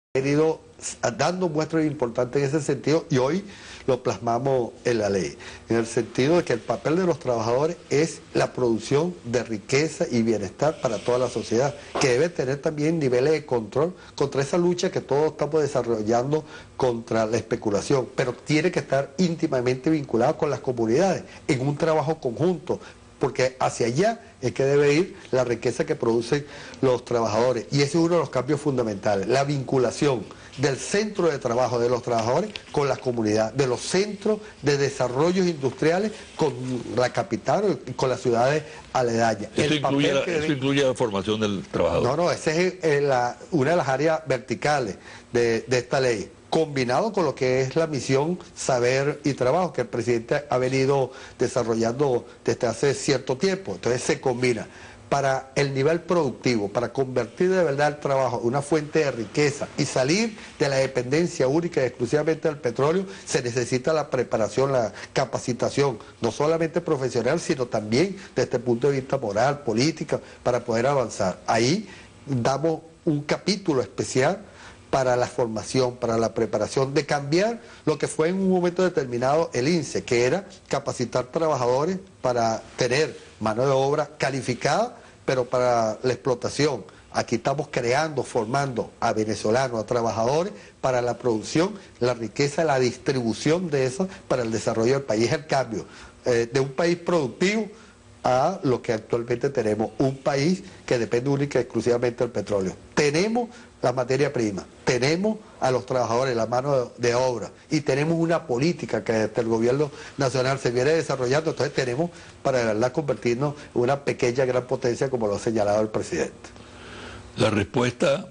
venido dando muestras importantes en ese sentido y hoy lo plasmamos en la ley, en el sentido de que el papel de los trabajadores es la producción de riqueza y bienestar para toda la sociedad, que debe tener también niveles de control contra esa lucha que todos estamos desarrollando contra la especulación, pero tiene que estar íntimamente vinculado con las comunidades, en un trabajo conjunto, porque hacia allá es que debe ir la riqueza que producen los trabajadores. Y ese es uno de los cambios fundamentales, la vinculación del centro de trabajo de los trabajadores con la comunidad, de los centros de desarrollos industriales con la capital y con las ciudades aledañas. Eso incluye la formación del trabajador. No, esa es una de las áreas verticales de esta ley, combinado con lo que es la misión Saber y Trabajo, que el presidente ha venido desarrollando desde hace cierto tiempo. Entonces se combina para el nivel productivo, para convertir de verdad el trabajo en una fuente de riqueza y salir de la dependencia única y exclusivamente del petróleo. Se necesita la preparación, la capacitación, no solamente profesional, sino también desde el punto de vista moral, política, para poder avanzar. Ahí damos un capítulo especial para la formación, para la preparación, de cambiar lo que fue en un momento determinado el INSE, que era capacitar trabajadores para tener mano de obra calificada, pero para la explotación. Aquí estamos creando, formando a venezolanos, a trabajadores, para la producción, la riqueza, la distribución de eso, para el desarrollo del país. Es el cambio de un país productivo a lo que actualmente tenemos, un país que depende única y exclusivamente del petróleo. Tenemos la materia prima, tenemos a los trabajadores, la mano de obra, y tenemos una política que desde el gobierno nacional se viene desarrollando. Entonces tenemos para de verdad convertirnos en una pequeña gran potencia, como lo ha señalado el presidente. La respuesta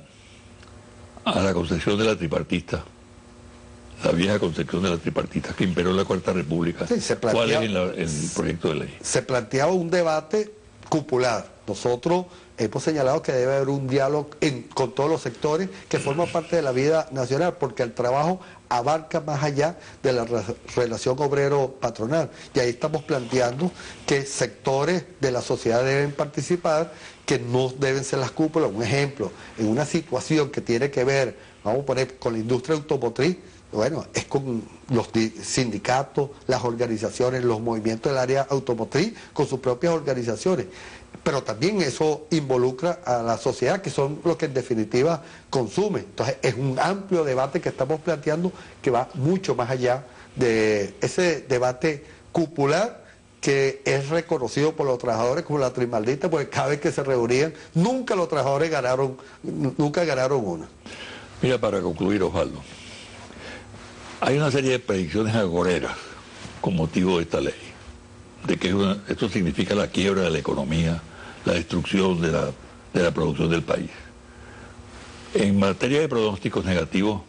a la concepción de la tripartita, la vieja concepción de la tripartita que imperó en la Cuarta República, sí, ¿cuál es el proyecto de ley? Se planteaba un debate cupular. Nosotros hemos señalado que debe haber un diálogo con todos los sectores que forman parte de la vida nacional, porque el trabajo abarca más allá de la relación obrero-patronal. Y ahí estamos planteando que sectores de la sociedad deben participar, que no deben ser las cúpulas. Un ejemplo, en una situación que tiene que ver, vamos a poner, con la industria automotriz, bueno, es con los sindicatos, las organizaciones, los movimientos del área automotriz, con sus propias organizaciones. Pero también eso involucra a la sociedad, que son los que en definitiva consumen. Entonces es un amplio debate que estamos planteando, que va mucho más allá de ese debate cupular, que es reconocido por los trabajadores como la trimaldita, porque cada vez que se reunían, nunca los trabajadores ganaron una. Mira, para concluir, Osvaldo, hay una serie de predicciones agoreras con motivo de esta ley, de que esto significa la quiebra de la economía, la destrucción de la producción del país. En materia de pronósticos negativos,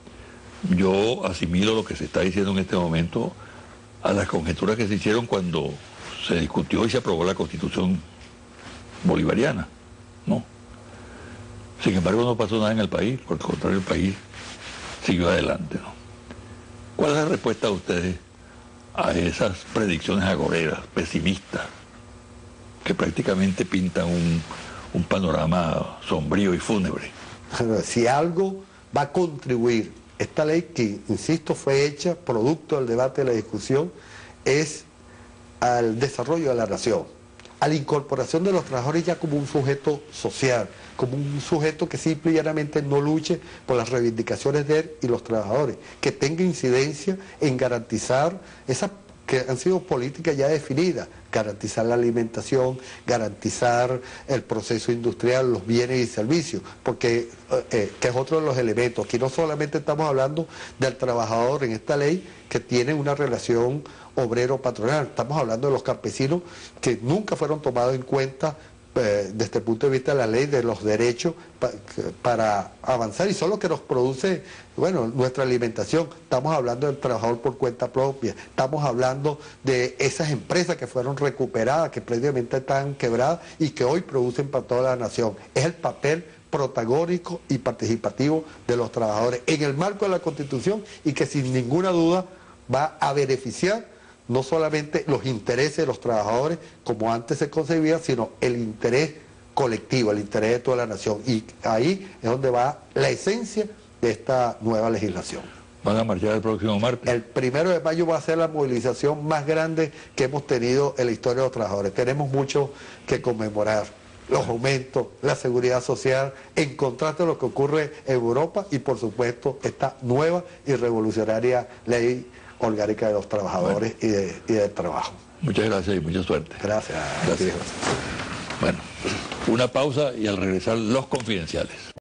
yo asimilo lo que se está diciendo en este momento a las conjeturas que se hicieron cuando se discutió y se aprobó la Constitución bolivariana, ¿no? Sin embargo, no pasó nada en el país, por el contrario, el país siguió adelante, ¿no? ¿Cuál es la respuesta de ustedes a esas predicciones agoreras, pesimistas, que prácticamente pintan un panorama sombrío y fúnebre? Si algo va a contribuir esta ley, que insisto fue hecha producto del debate, de la discusión, es al desarrollo de la nación, a la incorporación de los trabajadores ya como un sujeto social, como un sujeto que simple y llanamente no luche por las reivindicaciones de él y los trabajadores, que tenga incidencia en garantizar esas que han sido políticas ya definidas, garantizar la alimentación, garantizar el proceso industrial, los bienes y servicios, porque que es otro de los elementos. Aquí no solamente estamos hablando del trabajador en esta ley que tiene una relación obrero-patronal, estamos hablando de los campesinos que nunca fueron tomados en cuenta desde el punto de vista de la ley, de los derechos para avanzar, y son los que nos produce, bueno, nuestra alimentación. Estamos hablando del trabajador por cuenta propia, estamos hablando de esas empresas que fueron recuperadas, que previamente estaban quebradas y que hoy producen para toda la nación. Es el papel protagónico y participativo de los trabajadores en el marco de la Constitución, y que sin ninguna duda va a beneficiar no solamente los intereses de los trabajadores como antes se concebía, sino el interés colectivo, el interés de toda la nación. Y ahí es donde va la esencia de esta nueva legislación. ¿Van a marchar el próximo martes? El 1 de mayo va a ser la movilización más grande que hemos tenido en la historia de los trabajadores. Tenemos mucho que conmemorar. Los aumentos, la seguridad social, en contraste a lo que ocurre en Europa y por supuesto esta nueva y revolucionaria ley orgánica de los trabajadores y del trabajo. Muchas gracias y mucha suerte. Gracias. Gracias. Bueno, una pausa y al regresar los confidenciales.